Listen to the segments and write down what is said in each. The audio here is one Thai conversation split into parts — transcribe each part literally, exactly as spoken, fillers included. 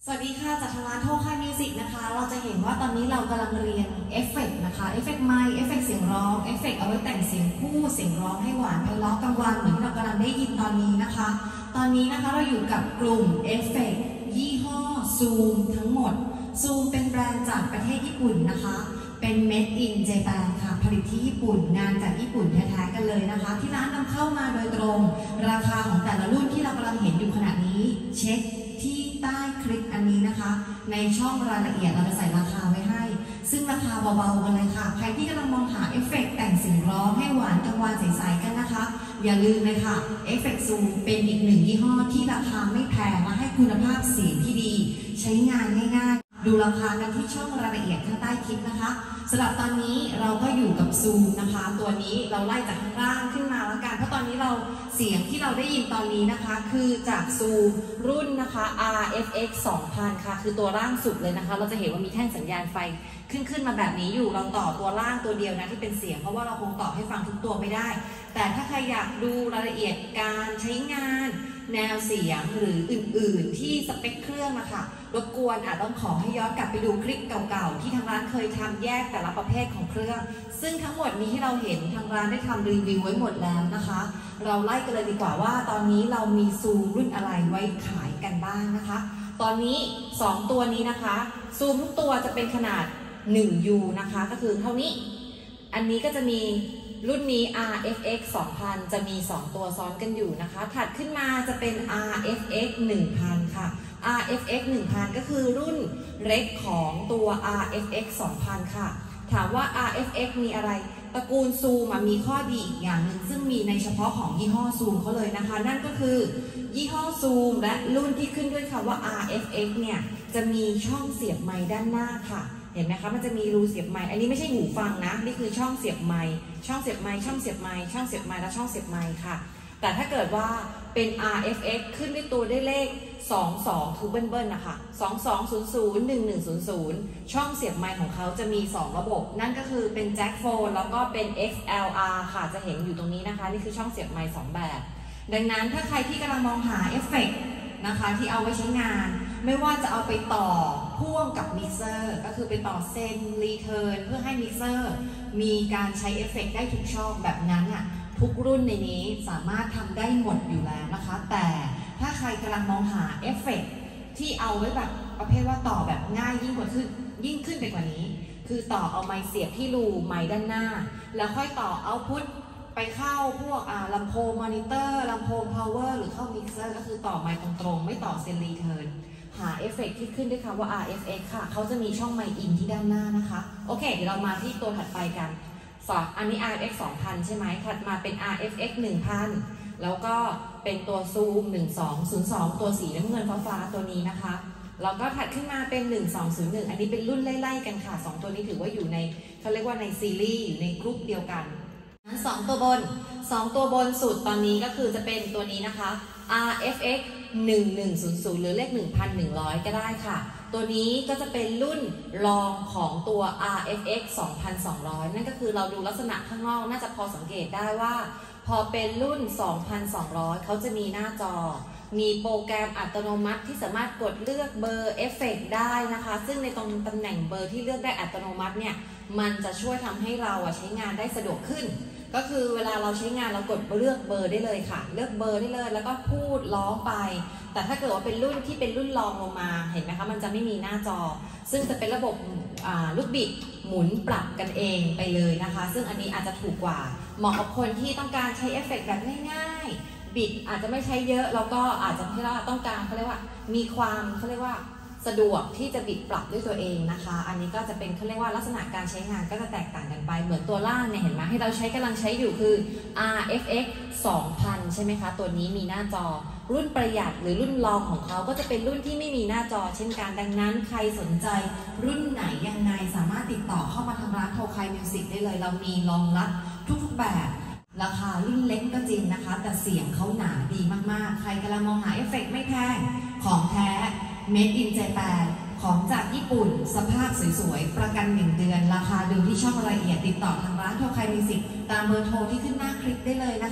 สวัสดีค่ะจากทางร้านโทค่ายมิวสิกนะคะเราจะเห็นว่าตอนนี้เรากำลังเรียนเอฟเฟกต์นะคะเอฟเฟกต์ไมค์เอฟเฟกต์เสียงร้องเอฟเฟกต์เอาไว้แต่งเสียงคู่เสียงร้องให้หวานไพเราะกังวานเหมือนที่เรากำลังได้ยินตอนนี้นะคะตอนนี้นะคะเราอยู่กับกลุ่มเอฟเฟกต์ยี่ห้อซูมทั้งหมดซูมเป็นแบรนด์จากประเทศญี่ปุ่นนะคะเป็น Made in Japan ค่ะผลิตที่ญี่ปุ่นงานจากญี่ปุ่นแท้ๆกันเลยนะคะที่ร้านนำเข้ามาโดยตรงราคาของแต่ละรุ่นที่เรากำลังเห็นอยู่ขณะนี้เช็คที่ใต้คลิปอันนี้นะคะในช่องรายละเอียดเราจะใส่ราคาไว้ให้ซึ่งราคาเบาๆกันเลยค่ะใครที่กำลังมองหาเอฟเฟกต์แต่งเสียงร้องให้หวานกังวานใสๆกันนะคะอย่าลืมเลยค่ะเอฟเฟกต์ซูมเป็นอีกหนึ่งยี่ห้อที่ราคาไม่แพงและให้คุณภาพเสียงที่ดีใช้งานง่ายๆดูราคากันที่ช่องรายละเอียดข้างใต้คลิปนะคะสำหรับตอนนี้เราก็อยู่กับซูมนะคะตัวนี้เราไล่จากข้างล่างขึ้นมาแล้วกันเพราะตอนนี้เราเสียงที่เราได้ยินตอนนี้นะคะคือจากซูมรุ่นนะคะ อาร์ เอฟ เอ็กซ์ สองพัน ค่ะคือตัวล่างสุดเลยนะคะเราจะเห็นว่ามีแท่งสัญญาณไฟขึ้นขึ้นมาแบบนี้อยู่เราต่อตัวล่างตัวเดียวนะที่เป็นเสียงเพราะว่าเราคงต่อให้ฟังทุกตัวไม่ได้แต่ถ้าใครอยากดูรายละเอียดการใช้งานแนวเสียงหรืออื่นๆที่สเปคเครื่องนะคะรบกวนอาจต้องขอให้ย้อนกลับไปดูคลิปเก่าๆที่ทางร้านเคยทำแยกแต่ละประเภทของเครื่องซึ่งทั้งหมดนี้ที่เราเห็นทางร้านได้ทำรีวิวไว้หมดแล้วนะคะเราไล่กันเลยดีกว่าว่าตอนนี้เรามีซูมรุ่นอะไรไว้ขายกันบ้างนะคะตอนนี้สองตัวนี้นะคะซูมทุกตัวจะเป็นขนาด หนึ่ง ยู นะคะก็คือเท่านี้อันนี้ก็จะมีรุ่นนี้ อาร์ เอฟ เอ็กซ์ สองพัน จะมีสองตัวซ้อนกันอยู่นะคะถัดขึ้นมาจะเป็น อาร์ เอฟ เอ็กซ์ หนึ่งพัน ค่ะ อาร์ เอฟ เอ็กซ์ หนึ่งพัน ก็คือรุ่นเล็กของตัว อาร์ เอฟ เอ็กซ์ สองพัน ค่ะถามว่า อาร์ เอฟ เอ็กซ์ มีอะไรตระกูลซูมมีข้อดีอีกอย่างหนึ่งซึ่งมีในเฉพาะของยี่ห้อซูมเขาเลยนะคะนั่นก็คือยี่ห้อซูมและรุ่นที่ขึ้นด้วยคำว่า อาร์ เอฟ เอ็กซ์ เนี่ยจะมีช่องเสียบไมค์ด้านหน้าค่ะเห็นไหมคะมันจะมีรูเสียบไมค์อันนี้ไม่ใช่หูฟังนะนี่คือช่องเสียบไมค์ช่องเสียบไมค์ช่องเสียบไมค์ช่องเสียบไมค์และช่องเสียบไมค์ค่ะแต่ถ้าเกิดว่าเป็น อาร์ เอฟ เอ็กซ์ ขึ้นด้วยตัวได้เลขสองสองคือเบิ้ลๆนะคะสองสองศูนย์ศูนย์ หนึ่งหนึ่งศูนย์ศูนย์ช่องเสียบไมค์ของเขาจะมีสองระบบนั่นก็คือเป็นแจ็คโฟนแล้วก็เป็น เอ็กซ์ แอล อาร์ ค่ะจะเห็นอยู่ตรงนี้นะคะนี่คือช่องเสียบไมค์สองแบบดังนั้นถ้าใครที่กำลังมองหาเอฟเฟกต์นะคะที่เอาไว้ใช้งานไม่ว่าจะเอาไปต่อพ่วงกับมิกเซอร์ก็คือไปต่อเซนรีเทิร์นเพื่อให้มิกเซอร์มีการใช้เอฟเฟกต์ได้ทุกช่องแบบนั้นอ่ะทุกรุ่นในนี้สามารถทำได้หมดอยู่แล้วนะคะแต่ถ้าใครกำลังมองหาเอฟเฟกต์ที่เอาไว้แบบประเภทว่าต่อแบบง่ายยิ่งกว่าขึ้นยิ่งขึ้นไปกว่านี้คือต่อเอาไมค์เสียบที่รูไมค์ด้านหน้าแล้วค่อยต่อเอาพุทไปเข้าพวกอ่าลำโพงมอนิเตอร์ลำโพงพาวเวอร์หรือเข้ามิกเซอร์ก็คือต่อไมค์ตรงๆไม่ต่อเซนรีเทิร์นหาเอฟเฟกต์ที่ขึ้นด้วยคำว่า อาร์ เอฟ เอ็กซ์ ค่ะเขาจะมีช่องไมค์อินที่ด้านหน้านะคะโอเคเดี๋ยวเรามาที่ตัวถัดไปกันสองอันนี้ อาร์ เอฟ เอ็กซ์ สองพัน ใช่ไหมถัดมาเป็น อาร์ เอฟ เอ็กซ์ หนึ่งพัน แล้วก็เป็นตัวซูมหนึ่งสองศูนย์สองตัวสีน้ำเงินฟ้าๆตัวนี้นะคะแล้วก็ถัดขึ้นมาเป็นหนึ่งสองศูนย์หนึ่งอันนี้เป็นรุ่นไล่ๆกันค่ะสองตัวนี้ถือว่าอยู่ในเขาเรียกว่าในซีรีส์อยู่ในกรุ๊ปเดียวกันนั้นสองตัวบนสองตัวบนสุดตอนนี้ก็คือจะเป็นตัวนี้นะคะ อาร์ เอฟ เอ็กซ์ หนึ่งหนึ่งศูนย์ศูนย์หรือเลข หนึ่งพันหนึ่งร้อย ก็ได้ค่ะตัวนี้ก็จะเป็นรุ่นรองของตัว อาร์ เอฟ เอ็กซ์ สองพันสองร้อย นั่นก็คือเราดูลักษณะข้างนอกน่าจะพอสังเกตได้ว่าพอเป็นรุ่น สองพันสองร้อย เขาจะมีหน้าจอมีโปรแกรมอัตโนมัติที่สามารถกดเลือกเบอร์เอฟเฟกต์ได้นะคะซึ่งในตรงตำแหน่งเบอร์ที่เลือกได้อัตโนมัติเนี่ยมันจะช่วยทำให้เราใช้งานได้สะดวกขึ้นก็คือเวลาเราใช้งานเรากดเลือกเบอร์ได้เลยค่ะเลือกเบอร์ได้เลยแล้วก็พูดร้องไปแต่ถ้าเกิดว่าเป็นรุ่นที่เป็นรุ่นรองลงมาเห็นไหมคะมันจะไม่มีหน้าจอซึ่งจะเป็นระบบลูกบิดหมุนปรับกันเองไปเลยนะคะซึ่งอันนี้อาจจะถูกกว่าเหมาะกับคนที่ต้องการใช้เอฟเฟกต์แบบง่ายๆบิดอาจจะไม่ใช้เยอะแล้วก็อาจจะที่เราต้องการเขาเรียกว่ามีความเขาเรียกว่าสะดวกที่จะบิดปรับด้วยตัวเองนะคะอันนี้ก็จะเป็นเขาเรียกว่าลักษณะการใช้งานก็จะแตกต่างกันไปเหมือนตัวล่างเนี่ยเห็นไหมให้เราใช้กำลังใช้อยู่คือ อาร์ เอฟ เอ็กซ์ สองพัน ใช่ไหมคะตัวนี้มีหน้าจอรุ่นประหยัดหรือรุ่นรองของเขาก็จะเป็นรุ่นที่ไม่มีหน้าจอเช่นกันดังนั้นใครสนใจรุ่นไหนยังไงสามารถติดต่อเข้ามาทางร้านโทไคมิวสิกได้เลยเรามีรองรับทุกๆแบบราคารุ่นเล็กก็จริงนะคะแต่เสียงเขาหนาดีมากๆใครกำลังมองหาเอฟเฟกต์ไม่แพงของแท้ Made in Japan ของจากญี่ปุ่นสภาพสวยๆประกันหนึ่งเดือนราคาดูที่ช่องรายละเอียดติดต่อทางร้านโทไคมิวสิกตามเบอร์โทรที่ขึ้นหน้าคลิปได้เลยนะคะ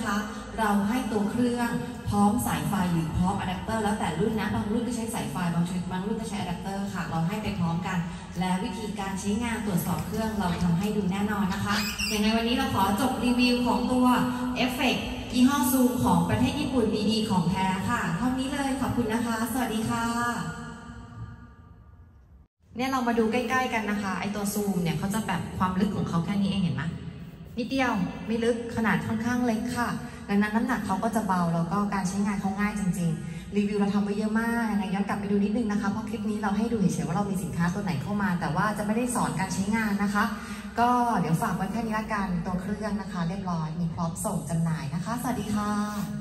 เราให้ตัวเครื่องพร้อมสายไฟหรือพร้อมอะแดปเตอร์แล้วแต่รุ่นนะบางรุ่นก็ใช้สายไฟบางชุดบางรุ่นก็ใช้อะแดปเตอร์ค่ะเราให้ไปพร้อมกันและวิธีการใช้งานตรวจสอบเครื่องเราทำให้ดูแน่นอนนะคะอย่างในวันนี้เราขอจบรีวิวของตัวเอฟเฟกต์ยี่ห้อซูมของประเทศญี่ปุ่นดีๆของแท้ค่ะเท่านี้เลยขอบคุณนะคะสวัสดีค่ะเนี่ยเรามาดูใกล้ๆกันนะคะไอตัวซูมเนี่ยเขาจะแบบความลึกของเขาแค่นี้เองเห็นไหมนิดเดียวไม่ลึกขนาดค่อนข้างเล็กค่ะดังนั้นน้ำหนักเขาก็จะเบาแล้วก็การใช้งานเขาง่ายจริงๆรีวิวเราทำไว้เยอะมากนะย้อนกลับไปดูนิดนึงนะคะเพราะคลิปนี้เราให้ดูเฉยๆว่าเรามีสินค้าตัวไหนเข้ามาแต่ว่าจะไม่ได้สอนการใช้งานนะคะก็เดี๋ยวฝากไว้แค่นี้ละกันตัวเครื่องนะคะเรียบร้อยมีพร้อมส่งจำหน่ายนะคะสวัสดีค่ะ